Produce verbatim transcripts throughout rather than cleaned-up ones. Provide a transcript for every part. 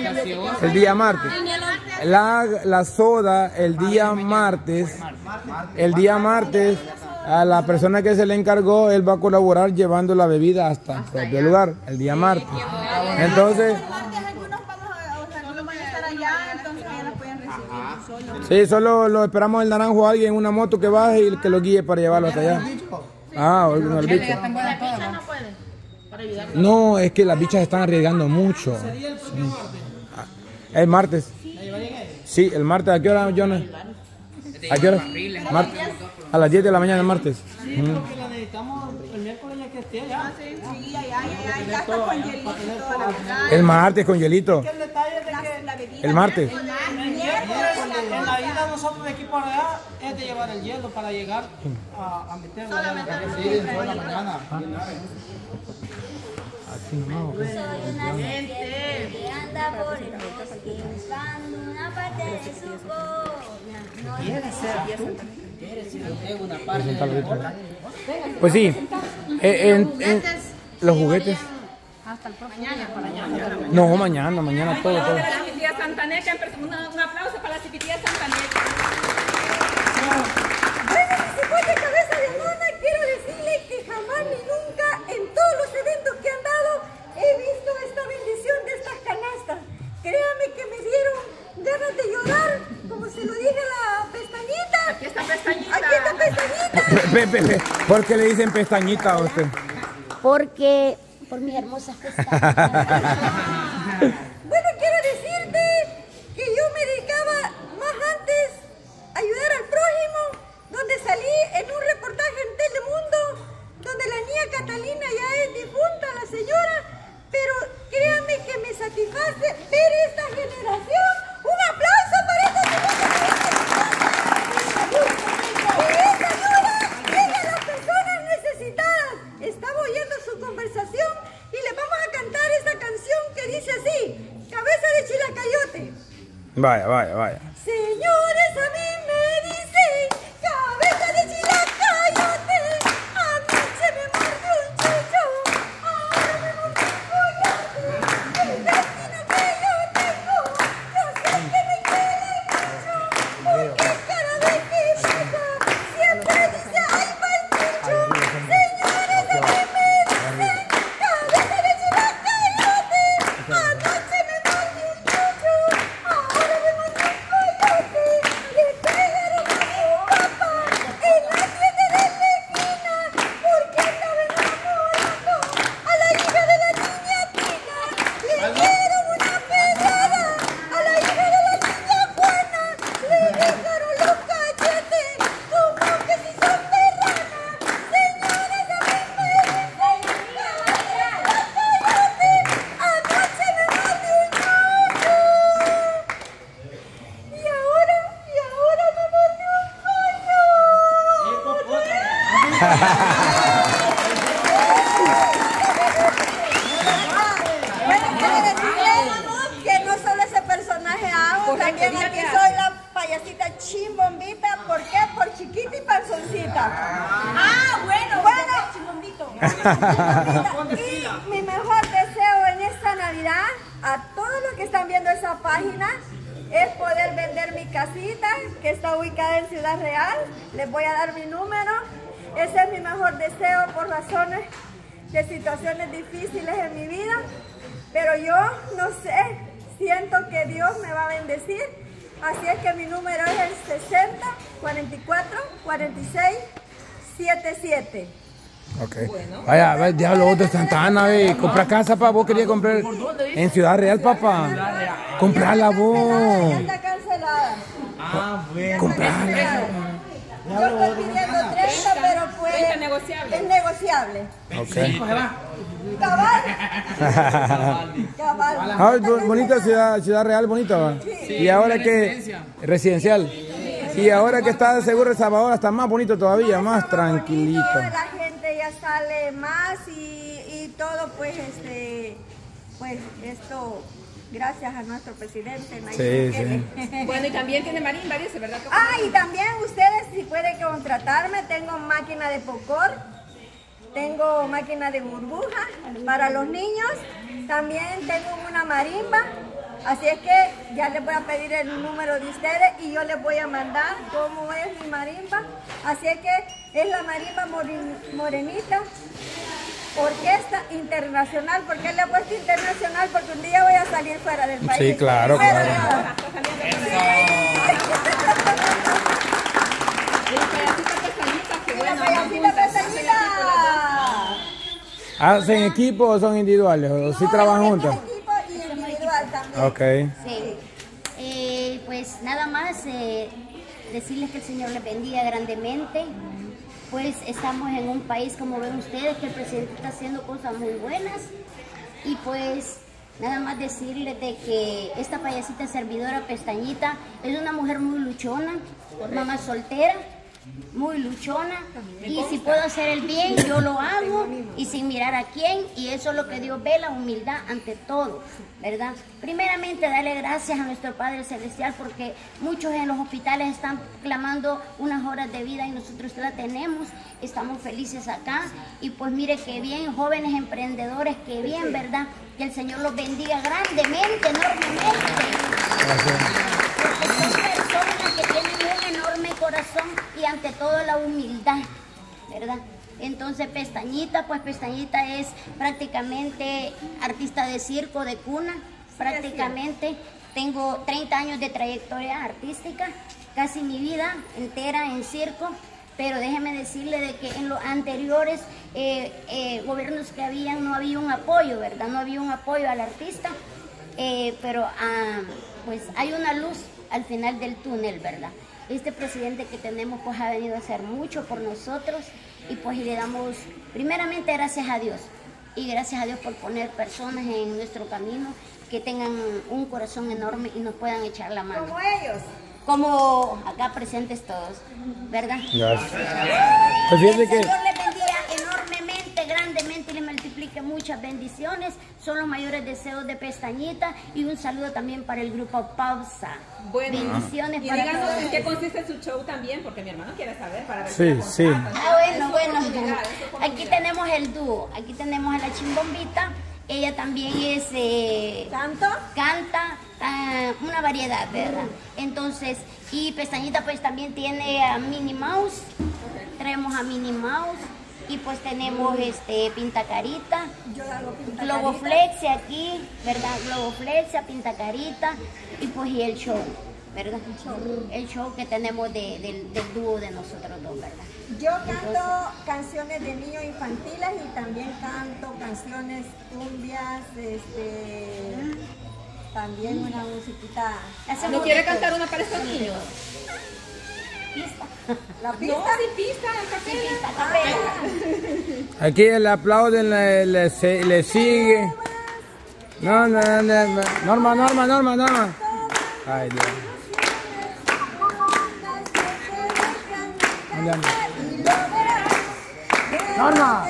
El día martes. La, la soda el día martes. El día martes a la persona que se le encargó, él va a colaborar llevando la bebida hasta el propio lugar. El día martes. Entonces... Sí, solo lo esperamos el naranjo a alguien en una moto que baje y que lo guíe para llevarlo hasta allá. Ah, o el bicho. No, es que las bichas están arriesgando mucho. Sí. El martes. Sí, el martes. ¿A qué hora, Jonas? ¿A qué hora? Martes. A las diez de la mañana el martes. Sí, porque la necesitamos el miércoles ya que esté allá. Sí, ya, ya, ya, ya está con hielito. El martes con hielito. El martes. En la ida nosotros de aquí para allá es de llevar el hielo para llegar a, a meterlo. Solamente en la mañana. Así nomás. Soy una serpiente que anda por el bosque buscando una parte de su cola. ¿Quieres ser tú? ¿Quieres ser una parte de su cola? Pues sí. En, en, los juguetes. Hasta el próximo mañana, para mañana. No, mañana, mañana todo, todo. La chiquitilla Santaneca, un aplauso para la chiquitilla Santaneca. Bueno, mis hijos de cabeza de mona, quiero decirle que jamás ni nunca en todos los eventos que han dado he visto esta bendición de estas canastas. Créame que me dieron ganas de llorar, como se lo dije a la pestañita. Aquí está pestañita. Aquí está pestañita. Pe, pe, pe. ¿Por qué le dicen pestañita a usted? Porque... por mis hermosas pestañas. Bueno, quiero decirte que yo me dedicaba más antes a ayudar al prójimo, donde salí en un reportaje en Telemundo, donde la niña Catalina ya es difunta, la señora, pero créanme que me satisface ver esta generación. ¡Un aplauso para esta generación! ¡Que les ayuda! ¡Llega a las personas necesitadas! Estaba oyendo su conversación y le vamos a cantar esta canción que dice así: Cabeza de Chilacayote. Vaya, vaya, vaya. Señores, a mí me dicen cabeza de Chilacayote. Anoche me mordió un chicho, ahora me mordió un coyote. El destino que yo tengo, yo sé que me quiere mucho, porque cada vez que pasa siempre dice ay pa'l chicho. Señores, a mí me dicen cabeza de Chilacayote. Anoche me mordió un chicho, ahora me mordió un coyote. Le pegaron a mi papá en la tienda de la esquina porque estaba enamorando a la hija de la niña Tina. Le dieron una pedrada a la hija de la niña Juana. Le dejaron los cachetes como que si son de rana. Señores, a mí me dicen Chilacayote. Anoche me mordió un chocho. Y ahora, y ahora me mordió un Bueno, quiero decirle que no solo ese personaje hago, también aquí soy la payasita chimbombita. ¿Por qué? Por chiquita y panzoncita. Ah, bueno, bueno, chimbombito. Y mi mejor deseo en esta Navidad, a todos los que están viendo esa página, es poder vender mi casita, que está ubicada en Ciudad Real. Les voy a dar mi número. Ese es mi mejor deseo por razones de situaciones difíciles en mi vida. Pero yo no sé, siento que Dios me va a bendecir. Así es que mi número es el sesenta, cuarenta y cuatro, cuarenta y seis, setenta y siete. Ok. Vaya, vaya, diablo, vos de Santa Ana, ve. Compra casa, papá. Vos querías comprar en Ciudad Real, papá. Comprala vos. Ya está cancelada. Ah, bueno. Comprala. Yo estoy pidiendo treinta, pero pues treinta negociable. es negociable. Ok. Cabal. Cabal. Ah, bo- bonita ciudad, Ciudad Real, bonita, va. Y ahora que residencial. Y ahora que está seguro El Salvador, está más bonito todavía, más tranquilito. La gente ya sale más y, y todo, pues, este, pues, esto, gracias a nuestro presidente. Nayib Sí, Bukele. Bueno, y también tiene marimba, dice, ¿verdad? Ah, y también ustedes, si pueden contratarme, tengo máquina de popcorn, tengo máquina de burbuja para los niños, también tengo una marimba Así es que ya les voy a pedir el número de ustedes y yo les voy a mandar cómo es mi marimba. Así es que es la marimba morenita, orquesta internacional. ¿Por qué le he puesto internacional? Porque un día voy a salir fuera del país. Sí, claro, Fuera claro. De la payasita pestañita. ¿Hacen equipo o son individuales? ¿O sí trabajan juntos? Equipo y individual también. Ok. Sí. Eh, pues nada más eh, decirles que el Señor les bendiga grandemente. Pues estamos en un país, como ven ustedes, que el presidente está haciendo cosas muy buenas. Y pues nada más decirles de que esta payasita servidora Pestañita es una mujer muy luchona, mamá soltera, muy luchona, y si puedo hacer el bien yo lo hago y sin mirar a quién, y eso es lo que Dios ve, la humildad ante todo, ¿verdad? Primeramente darle gracias a nuestro Padre Celestial porque muchos en los hospitales están clamando unas horas de vida y nosotros la tenemos, estamos felices acá, y pues mire que bien, jóvenes emprendedores, que bien, ¿verdad? Que el Señor los bendiga grandemente, enormemente. Porque son personas que tienen un enorme corazón y ante todo la humildad, ¿verdad? Entonces Pestañita, pues Pestañita es prácticamente artista de circo, de cuna, prácticamente. Tengo treinta años de trayectoria artística, casi mi vida entera en circo, pero déjeme decirle de que en los anteriores eh, eh, gobiernos que habían no había un apoyo, ¿verdad? No había un apoyo al artista, eh, pero ah, pues hay una luz al final del túnel, ¿verdad? Este presidente que tenemos pues ha venido a hacer mucho por nosotros y pues le damos primeramente gracias a Dios y gracias a Dios por poner personas en nuestro camino que tengan un corazón enorme y nos puedan echar la mano. Como ellos. Como acá presentes todos, ¿verdad? Gracias. El Pues fíjate que... Señor les bendiga enormemente, grandemente y les multiplique muchas bendiciones. Son los mayores deseos de Pestañita y un saludo también para el grupo Pausa. Bueno, bendiciones y para díganos todos. en qué consiste su show también, porque mi hermano quiere saber para ver Sí, si la sí. contratan. Ah, bueno, Es su bueno. oportunidad, es su oportunidad. Aquí tenemos el dúo, aquí tenemos a la Chimbombita. Ella también es... Eh, ¿Tanto? canta ah, una variedad, ¿verdad? Entonces, y Pestañita pues también tiene a Minnie Mouse, traemos a Minnie Mouse, y pues tenemos este Pintacarita, Yo hago pinta Globoflexia aquí, ¿verdad? Globoflexia, Pintacarita, y pues y el show, ¿verdad? El show que tenemos de, del, del dúo de nosotros dos, ¿verdad? Yo canto canciones de niños infantiles y también canto canciones cumbias, este, también una musiquita. Hacemos ¿No quiere de todo. cantar una para estos niños? Pista. La pista. No, sin pista, en Sí, capela. pista, capela. Aquí el aplauden, le, le, se- le sigue. No, no, no, no, Norma, Norma, Norma, Norma. Ay, Dios. Anda, anda. Norma.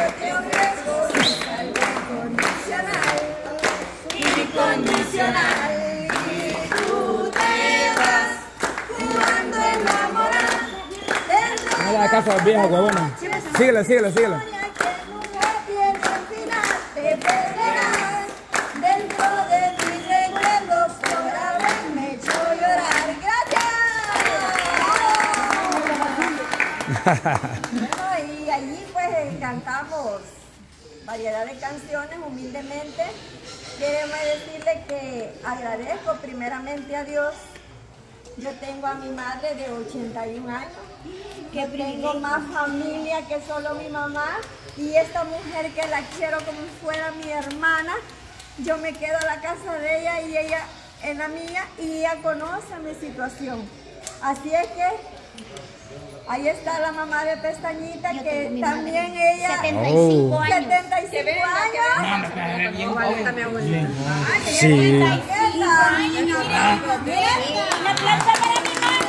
Incondicional, y tú te vas jugando enamorada. No le hagas caso a los viejos, huevona. Síguelo, síguelo, síguelo. Te perderás dentro de mis recuerdos por haberme hecho llorar. ¡Gracias! Bueno, y allí pues cantamos variedad de canciones humildemente. Quiero decirle que agradezco primeramente a Dios. Yo tengo a mi madre de ochenta y un años, que tengo más familia que solo mi mamá, y esta mujer que la quiero como si fuera mi hermana. Yo me quedo a la casa de ella y ella en la mía, y ella conoce mi situación. Así es que ahí está la mamá de Pestañita, Yo que tengo mi también madre. ella... setenta y cinco Oh. años. setenta y cinco años. Igual está mi abuelita. Sí. Un aplauso para mi mami.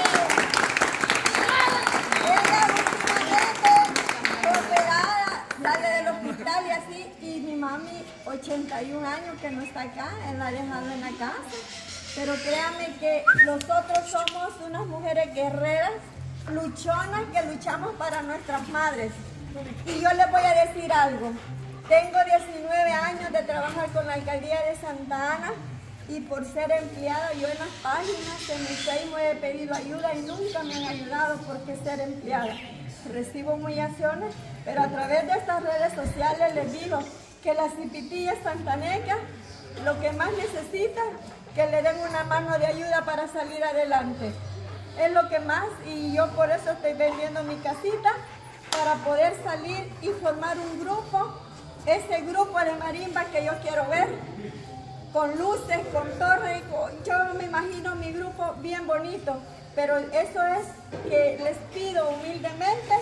Ella últimamente operada, sale del hospital y así, y mi mami, ochenta y un años, que no está acá, él la ha dejado en la casa. Pero créanme que nosotros somos unas mujeres guerreras, luchonas, que luchamos para nuestras madres. Y yo les voy a decir algo. Tengo diecinueve años de trabajar con la alcaldía de Santa Ana, y por ser empleada, yo en las páginas, en mi Facebook he pedido ayuda y nunca me han ayudado porque ser empleada. Recibo humillaciones, pero a través de estas redes sociales les digo que las cipitillas santanecas lo que más necesitan, que le den una mano de ayuda para salir adelante. Es lo que más, y yo por eso estoy vendiendo mi casita, para poder salir y formar un grupo, ese grupo de marimba que yo quiero ver, con luces, con torres, yo me imagino mi grupo bien bonito, pero eso es que les pido humildemente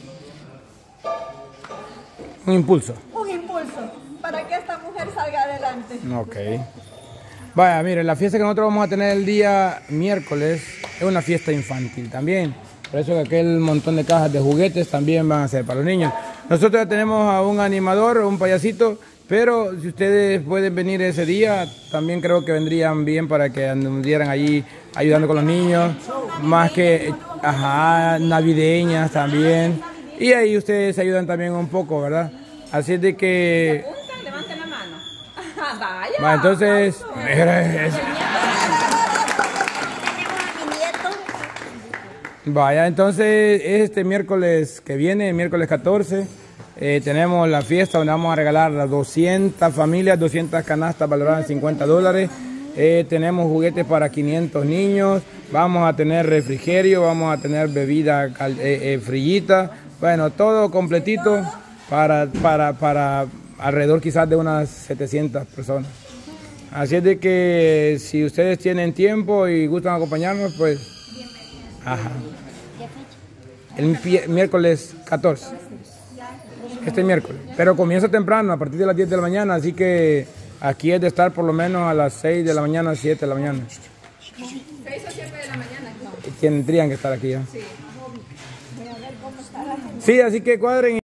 Un impulso. un impulso para que esta mujer salga adelante. Ok. Vaya, mire, la fiesta que nosotros vamos a tener el día miércoles es una fiesta infantil también. Por eso que aquel montón de cajas de juguetes también van a ser para los niños. Nosotros ya tenemos a un animador, un payasito, pero si ustedes pueden venir ese día, también creo que vendrían bien para que anduvieran allí ayudando con los niños. Más que, ajá, navideñas también. Y ahí ustedes ayudan también un poco, ¿verdad? Así es de que... Apuntan, levanten la mano. Vaya. Va, entonces... Mira, es- Vaya, entonces este miércoles que viene, miércoles catorce, eh, tenemos la fiesta donde vamos a regalar a doscientas familias, doscientas canastas valoradas en cincuenta dólares. Eh, tenemos juguetes para quinientos niños, vamos a tener refrigerio, vamos a tener bebida cal- eh, eh, frillita, bueno, todo completito para, para, para alrededor quizás de unas setecientas personas. Así es de que si ustedes tienen tiempo y gustan acompañarnos, pues... Ajá. El pie- miércoles catorce. Este miércoles. Pero comienza temprano, a partir de las diez de la mañana, así que aquí es de estar por lo menos a las seis de la mañana, siete de la mañana. seis o siete de la mañana. Tendrían que estar aquí ya. Sí, así que cuadren.